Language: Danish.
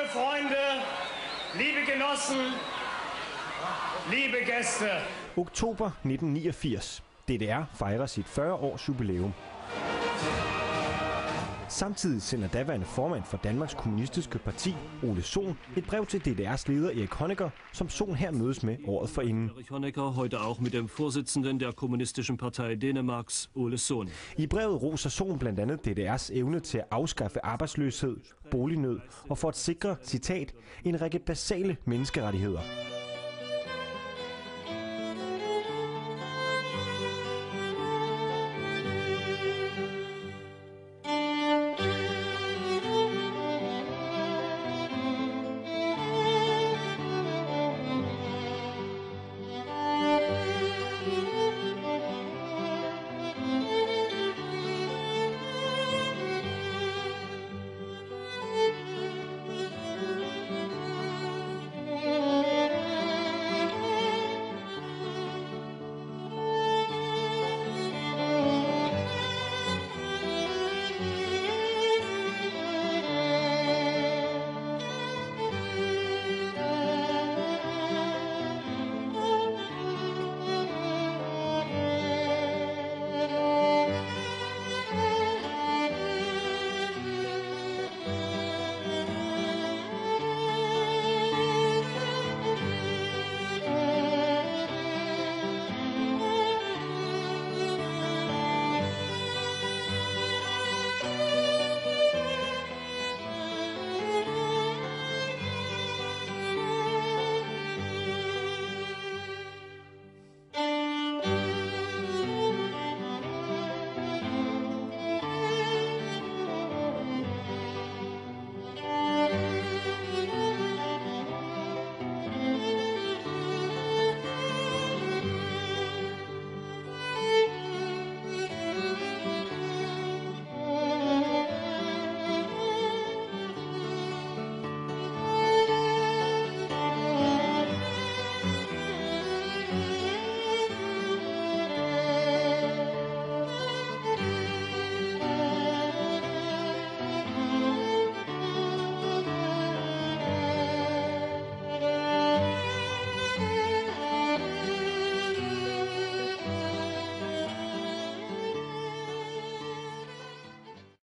Freunde, liebe Genossen, liebe Gäste. Oktober 1989. DDR fejrer sit 40-års jubilæum. Samtidig sender daværende formand for Danmarks Kommunistiske Parti, Ole Sohn, et brev til DDR's leder Erich Honecker, som Sohn her mødes med året forinden. Erich Honecker, heute auch mit dem Vorsitzenden der Kommunistischen Partei Dänemarks, Ole Sohn. I brevet roser Sohn blandt andet DDR's evne til at afskaffe arbejdsløshed, bolignød og for at sikre, citat, en række basale menneskerettigheder.